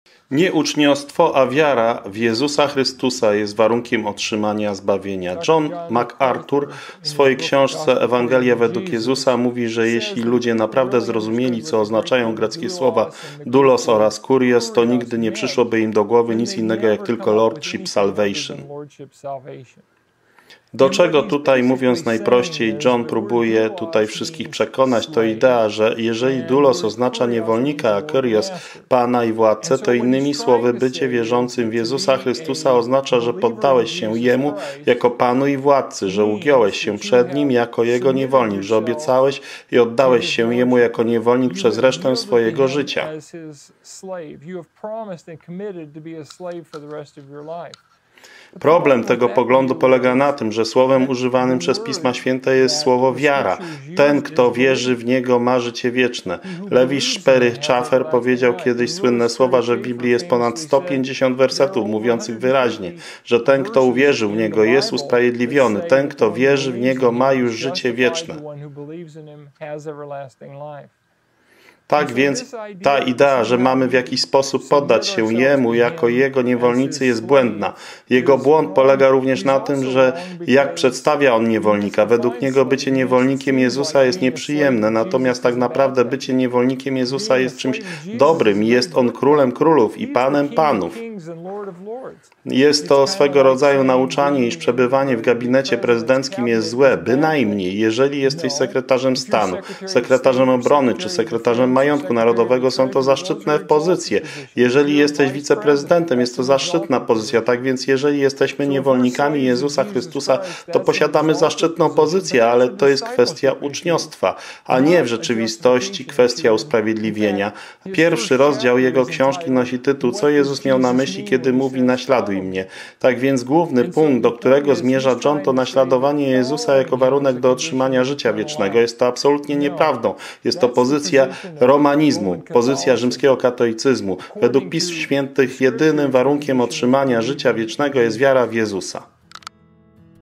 Nie uczniostwo, a wiara w Jezusa Chrystusa jest warunkiem otrzymania zbawienia. John MacArthur w swojej książce Ewangelia według Jezusa mówi, że jeśli ludzie naprawdę zrozumieli, co oznaczają greckie słowa doulos oraz kurios, to nigdy nie przyszłoby im do głowy nic innego jak tylko Lordship Salvation. Do czego tutaj, mówiąc najprościej, John próbuje tutaj wszystkich przekonać, to idea, że jeżeli doulos oznacza niewolnika, a kurios Pana i władcę, to innymi słowy bycie wierzącym w Jezusa Chrystusa oznacza, że poddałeś się Jemu jako Panu i władcy, że ugiąłeś się przed Nim jako Jego niewolnik, że obiecałeś i oddałeś się Jemu jako niewolnik przez resztę swojego życia. Problem tego poglądu polega na tym, że słowem używanym przez Pisma Święte jest słowo wiara. Ten, kto wierzy w Niego, ma życie wieczne. Lewi Szpery-Chafer powiedział kiedyś słynne słowa, że w Biblii jest ponad 150 wersetów mówiących wyraźnie, że ten, kto uwierzył w Niego, jest usprawiedliwiony. Ten, kto wierzy w Niego, ma już życie wieczne. Tak więc ta idea, że mamy w jakiś sposób poddać się Jemu jako Jego niewolnicy, jest błędna. Jego błąd polega również na tym, że jak przedstawia On niewolnika. Według niego bycie niewolnikiem Jezusa jest nieprzyjemne, natomiast tak naprawdę bycie niewolnikiem Jezusa jest czymś dobrym i jest On królem królów i panem panów. Jest to swego rodzaju nauczanie, iż przebywanie w gabinecie prezydenckim jest złe, bynajmniej jeżeli jesteś sekretarzem stanu, sekretarzem obrony czy sekretarzem majątku narodowego, są to zaszczytne pozycje. Jeżeli jesteś wiceprezydentem, jest to zaszczytna pozycja. Tak więc jeżeli jesteśmy niewolnikami Jezusa Chrystusa, to posiadamy zaszczytną pozycję, ale to jest kwestia uczniostwa, a nie w rzeczywistości kwestia usprawiedliwienia. Pierwszy rozdział jego książki nosi tytuł Co Jezus miał na myśli, kiedy mówi naśladuj mnie. Tak więc główny punkt, do którego zmierza John, to naśladowanie Jezusa jako warunek do otrzymania życia wiecznego. Jest to absolutnie nieprawdą. Jest to pozycja romanizmu, pozycja rzymskiego katolicyzmu. Według Pism Świętych jedynym warunkiem otrzymania życia wiecznego jest wiara w Jezusa.